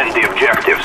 Defend the objectives.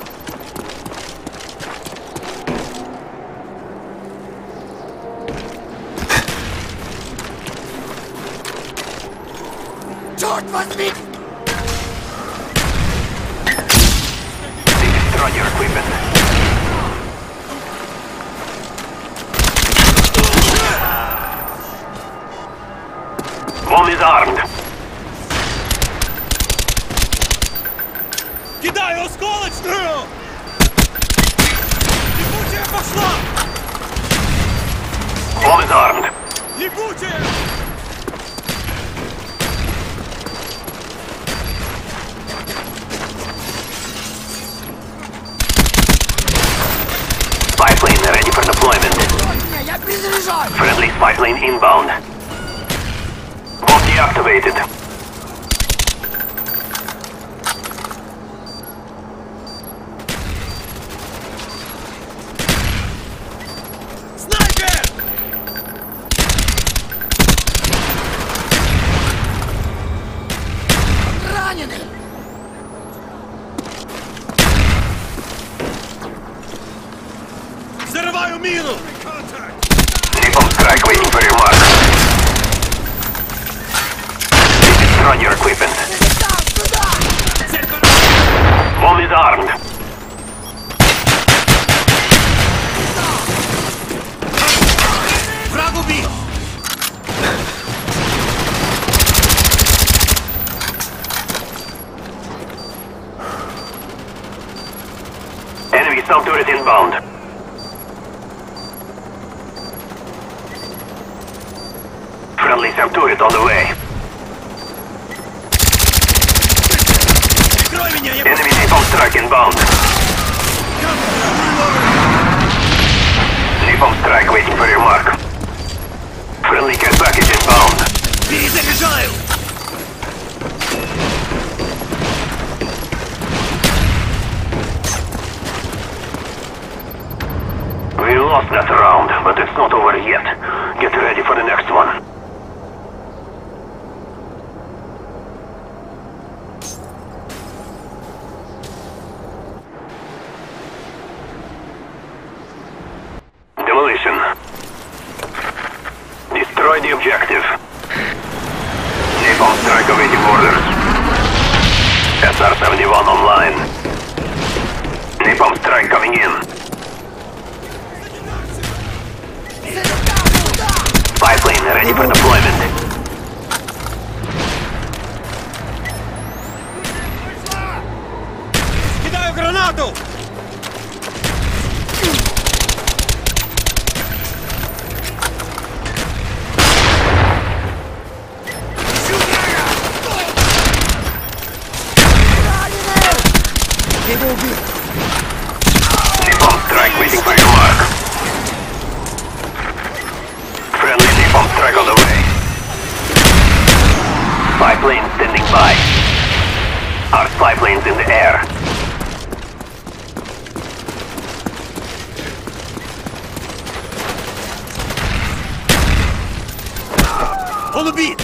Черт возьми! They destroy your equipment. Bomb is armed. Кидаю осколочную! Липучая пошла! Bomb is armed. Липучая! Spy plane ready for deployment. Я перезаряжаю! Friendly spy plane inbound. Bomb deactivated. Снайпер! Раненый! Взрываю мину! Napalm strike waiting for your mark. They destroy your equipment. Bomb is armed. Враг убит! Enemy sub-turret inbound. Friendly sub-turret on the way. Прикрой меня, я Enemy napalm strike inbound. Napalm strike waiting for your mark. Friendly care package inbound. перезаряжаю! We lost that round, but it's not over yet. Get ready for the next one. Demolition. Destroy the objective. Napalm strike awaiting orders. SR-71 online. Napalm strike coming in. Spy plane ready for deployment. Кидаю гранату! Его убил! Napalm strike waiting for your mark. Friendly napalm strike on the way. Spy plane standing by. Our spy plane's in the air. Он убит!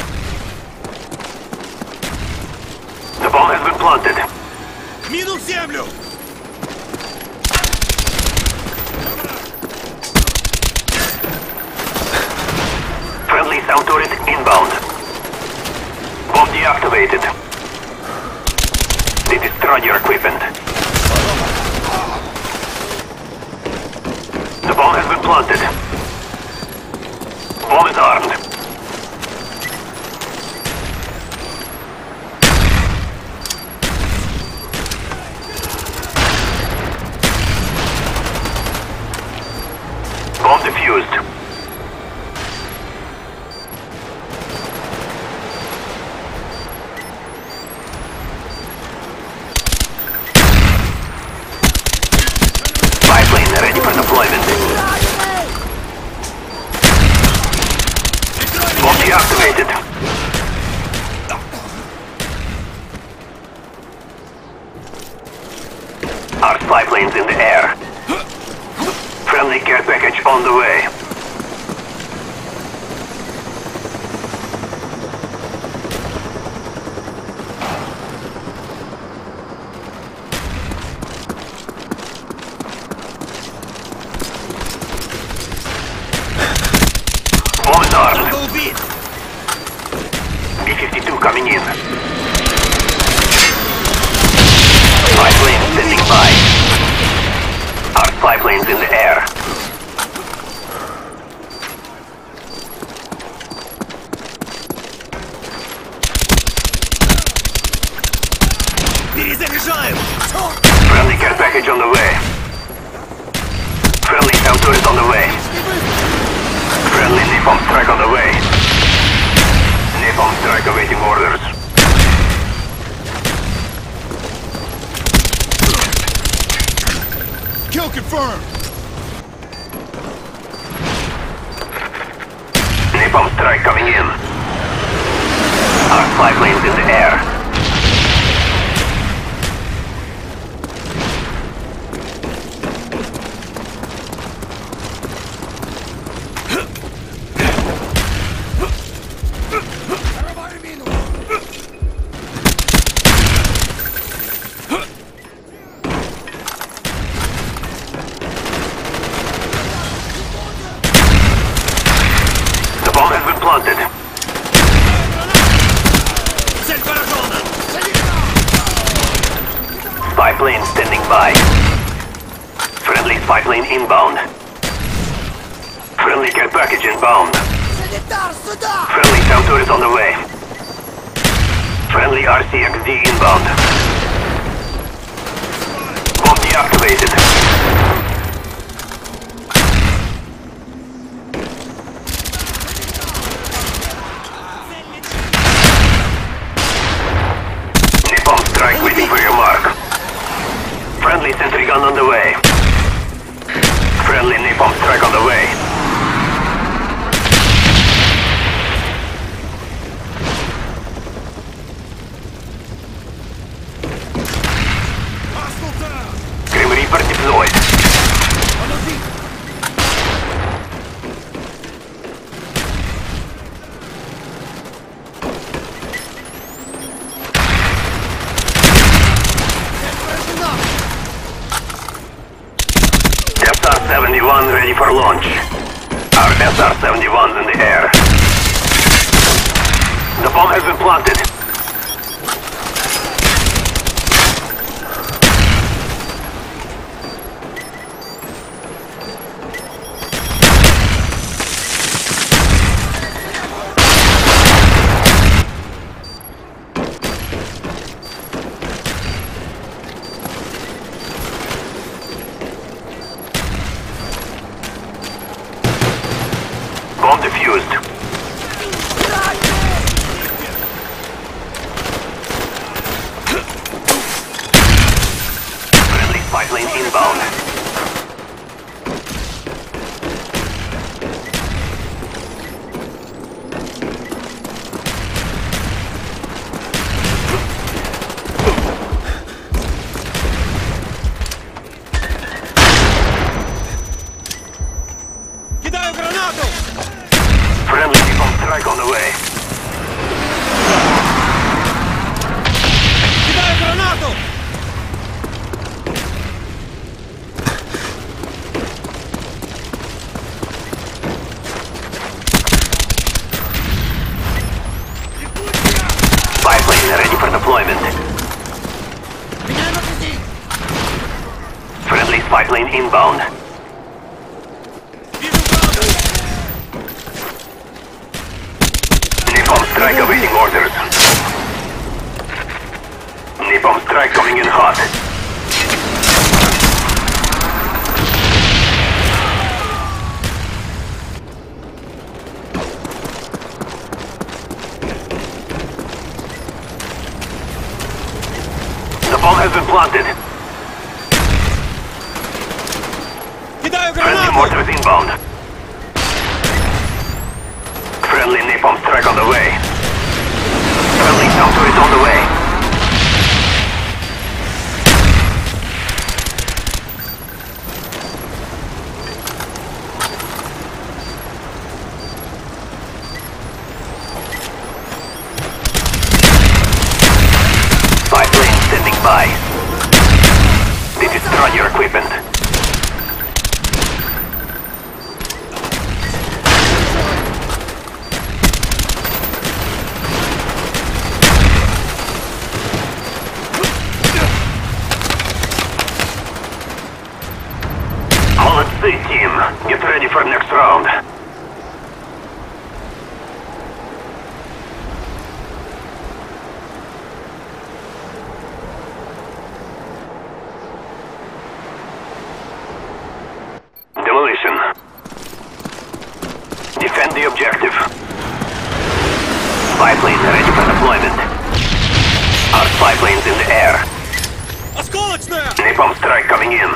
The bomb has been planted. Мину в землю! Friendly sound turret inbound. Bomb deactivated. They destroyed your equipment. The bomb has been planted. Bomb is armed. Bomb defused. Spy plane ready for deployment. Bomb deactivated. Our spy plane's in the air. Friendly care package on the way. coming in. Spy planes standing by. Our spy planes in the air. Перезаряжаю! Friendly care package on the way. Friendly L2 on the way. Friendly napalm strike on the way. Napalm strike awaiting orders. Kill confirmed! Napalm strike coming in. Our spy planes in the air. Planted. Цель поражена! Spy plane standing by. Friendly spy plane inbound. Friendly care package inbound. Санитар, сюда! Friendly sound turret on the way. Friendly RCXD inbound. Bomb deactivated. Strike waiting for your mark. Friendly sentry gun on the way. Friendly napalm strike on the way. Hostile down! Grim Reaper deployed. SR-71 ready for launch. Our SR-71's in the air. The bomb has been planted. Bomb defused. Friendly spy plane inbound. Кидаю гранату! Friendly napalm strike on the way. Кидаю гранату! Spy plane ready for deployment. Меняй магазин! Friendly spy plane inbound. Вижу врага! Napalm strike awaiting orders. Napalm strike coming in hot. The bomb has been planted. Кидаю Friendly гранату! mortars inbound. Friendly napalm strike on the way. Friendly sound turret on the way. Spy plane standing by. They destroy your equipment. spy plane ready for deployment. Our spy plane's in the air. Осколочная! Napalm strike coming in.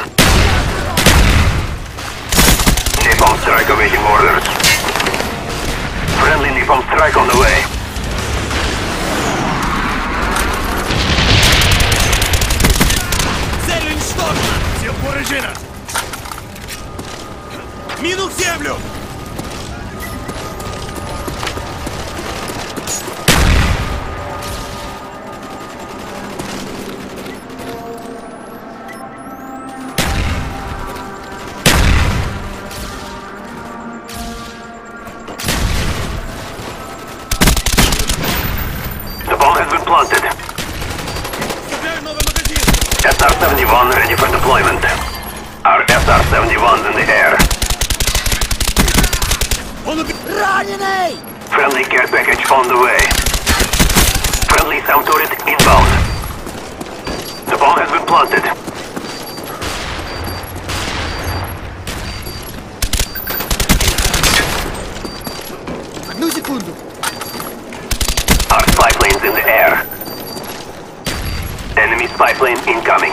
Napalm strike awaiting orders. Friendly napalm strike on the way. Цель уничтожена! Сил поражена! Мину в землю! The bomb has been planted. Цепляю новый магазин! SR-71 ready for deployment. Our SR-71's in the air. Он убил! Раненый! Friendly care package on the way. Friendly sound turret inbound. The bomb has been planted. Одну секунду! Our spy plane's in the air. Enemy spy plane incoming.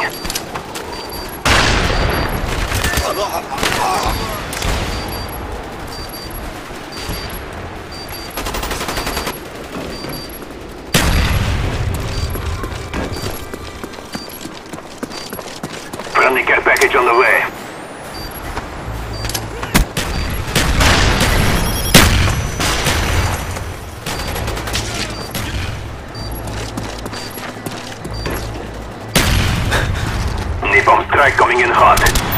Friendly care package on the way. Napalm strike coming in hot.